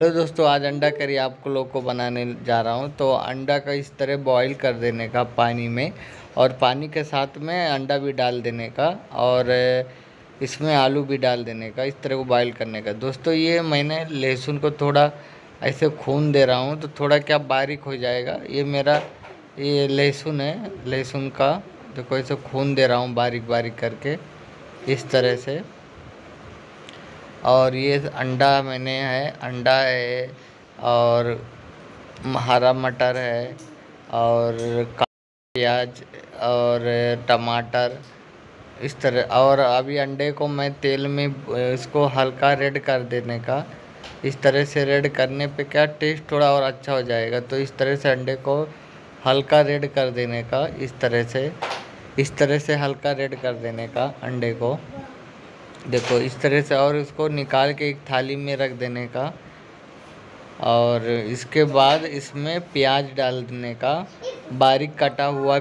Hello दोस्तों, आज अंडा करी आप लोग को बनाने जा रहा हूँ। तो अंडा का इस तरह बॉईल कर देने का पानी में, और पानी के साथ में अंडा भी डाल देने का, और इसमें आलू भी डाल देने का। इस तरह को बॉईल करने का। दोस्तों, ये मैंने लहसुन को थोड़ा ऐसे खून दे रहा हूँ, तो थोड़ा क्या बारीक हो जाएगा। ये मेरा ये लहसुन है, लहसुन का देखो ऐसे खून दे रहा हूँ बारीक बारीक करके इस तरह से। और ये अंडा मैंने है, अंडा है, और हरा मटर है, और प्याज, और टमाटर, इस तरह। और अभी अंडे को मैं तेल में इसको हल्का रेड कर देने का। इस तरह से रेड करने पे क्या टेस्ट थोड़ा और अच्छा हो जाएगा। तो इस तरह से अंडे को हल्का रेड कर देने का, इस तरह से हल्का रेड कर देने का अंडे को, देखो इस तरह से। और इसको निकाल के एक थाली में रख देने का। और इसके बाद इसमें प्याज डाल देने का, बारीक कटा हुआ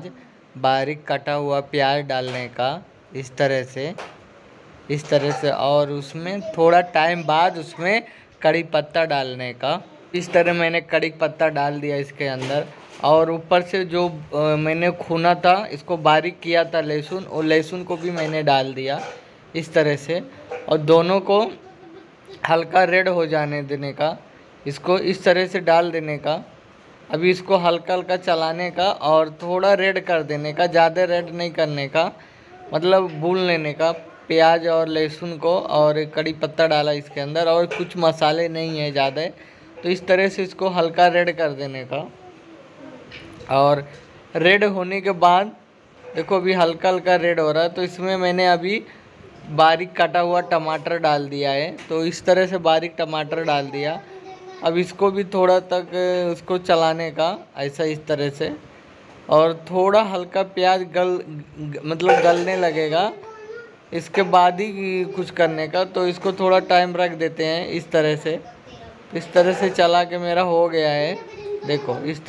प्याज डालने का, इस तरह से। और उसमें थोड़ा टाइम बाद उसमें कड़ी पत्ता डालने का। इस तरह मैंने कड़ी पत्ता डाल दिया इसके अंदर। और ऊपर से जो मैंने खूना था, इसको बारीक किया था लहसुन, और लहसुन को भी मैंने डाल दिया इस तरह से। और दोनों को हल्का रेड हो जाने देने का, इसको इस तरह से डाल देने का। अभी इसको हल्का हल्का चलाने का और थोड़ा रेड कर देने का, ज़्यादा रेड नहीं करने का, मतलब भून लेने का प्याज और लहसुन को। और कड़ी पत्ता डाला इसके अंदर, और कुछ मसाले नहीं है ज़्यादा। तो इस तरह से इसको हल्का रेड कर देने का। और रेड होने के बाद देखो अभी हल्का हल्का रेड हो रहा है, तो इसमें मैंने अभी बारीक कटा हुआ टमाटर डाल दिया है। तो इस तरह से बारीक टमाटर डाल दिया। अब इसको भी थोड़ा तक उसको चलाने का, ऐसा इस तरह से। और थोड़ा हल्का प्याज मतलब गलने लगेगा, इसके बाद ही कुछ करने का। तो इसको थोड़ा टाइम रख देते हैं इस तरह से चला के मेरा हो गया है। देखो इस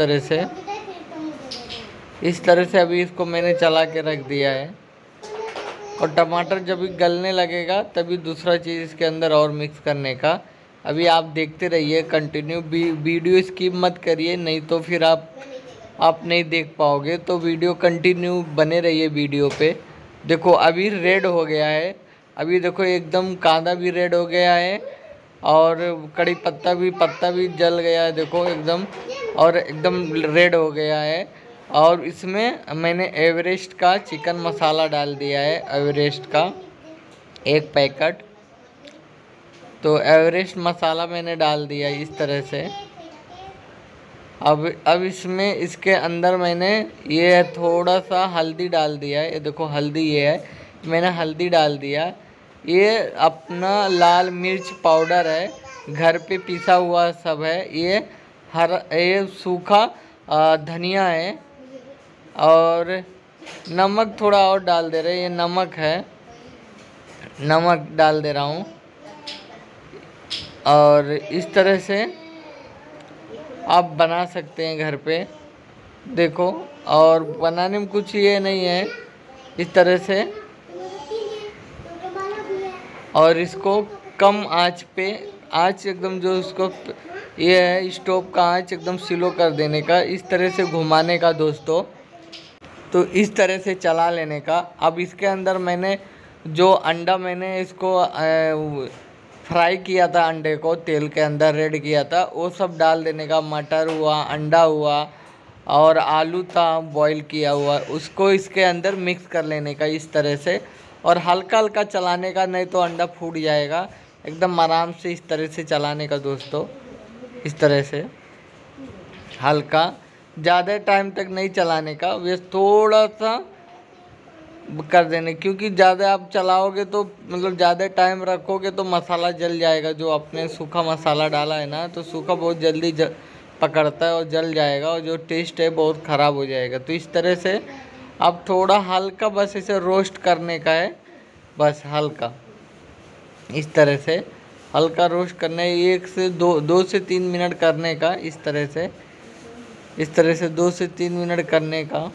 तरह से अभी इसको मैंने चला के रख दिया है। और टमाटर जब भी गलने लगेगा तभी दूसरा चीज़ इसके अंदर और मिक्स करने का। अभी आप देखते रहिए कंटिन्यू, वीडियो स्किप मत करिए, नहीं तो फिर आप नहीं देख पाओगे। तो वीडियो कंटिन्यू बने रहिए वीडियो पे। देखो अभी रेड हो गया है, अभी देखो एकदम कांदा भी रेड हो गया है, और कड़ी पत्ता भी जल गया है, देखो एकदम, और एकदम रेड हो गया है। और इसमें मैंने एवरेस्ट का चिकन मसाला डाल दिया है, एवरेस्ट का 1 पैकेट। तो एवरेस्ट मसाला मैंने डाल दिया इस तरह से। अब इसमें इसके अंदर मैंने ये थोड़ा सा हल्दी डाल दिया है। ये देखो हल्दी, ये है, मैंने हल्दी डाल दिया। ये अपना लाल मिर्च पाउडर है, घर पे पिसा हुआ सब है। ये सूखा धनिया है। और नमक थोड़ा और डाल दे रहे, ये नमक है, नमक डाल दे रहा हूँ। और इस तरह से आप बना सकते हैं घर पे, देखो। और बनाने में कुछ ये नहीं है, इस तरह से। और इसको कम आंच पे, आंच एकदम जो इसको ये है स्टोव का आंच एकदम स्लो कर देने का, इस तरह से घुमाने का दोस्तों। तो इस तरह से चला लेने का। अब इसके अंदर मैंने जो अंडा मैंने इसको फ्राई किया था, अंडे को तेल के अंदर रेड किया था, वो सब डाल देने का। मटर हुआ, अंडा हुआ, और आलू था बॉईल किया हुआ, उसको इसके अंदर मिक्स कर लेने का इस तरह से। और हल्का हल्का चलाने का, नहीं तो अंडा फूट जाएगा। एकदम आराम से इस तरह से चलाने का दोस्तों, इस तरह से हल्का, ज़्यादा टाइम तक नहीं चलाने का, वे थोड़ा सा कर देने। क्योंकि ज़्यादा आप चलाओगे तो मतलब ज़्यादा टाइम रखोगे तो मसाला जल जाएगा। जो आपने सूखा मसाला डाला है ना, तो सूखा बहुत जल्दी पकड़ता है और जल जाएगा, और जो टेस्ट है बहुत ख़राब हो जाएगा। तो इस तरह से आप थोड़ा हल्का बस इसे रोस्ट करने का है, बस हल्का इस तरह से हल्का रोस्ट करना है। 2 से 3 मिनट करने का, इस तरह से 2 से 3 मिनट करने का।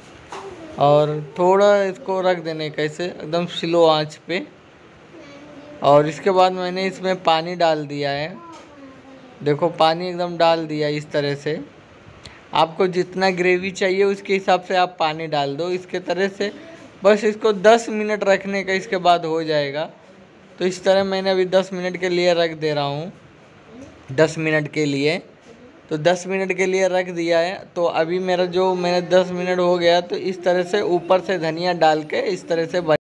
और थोड़ा इसको रख देने का, इसे एकदम स्लो आंच पे। और इसके बाद मैंने इसमें पानी डाल दिया है। देखो पानी एकदम डाल दिया इस तरह से। आपको जितना ग्रेवी चाहिए उसके हिसाब से आप पानी डाल दो इसके तरह से। बस इसको 10 मिनट रखने का, इसके बाद हो जाएगा। तो इस तरह मैंने अभी 10 मिनट के लिए रख दे रहा हूँ। 10 मिनट के लिए, तो 10 मिनट के लिए रख दिया है। तो अभी मेरा जो मैंने 10 मिनट हो गया, तो इस तरह से ऊपर से धनिया डाल के इस तरह से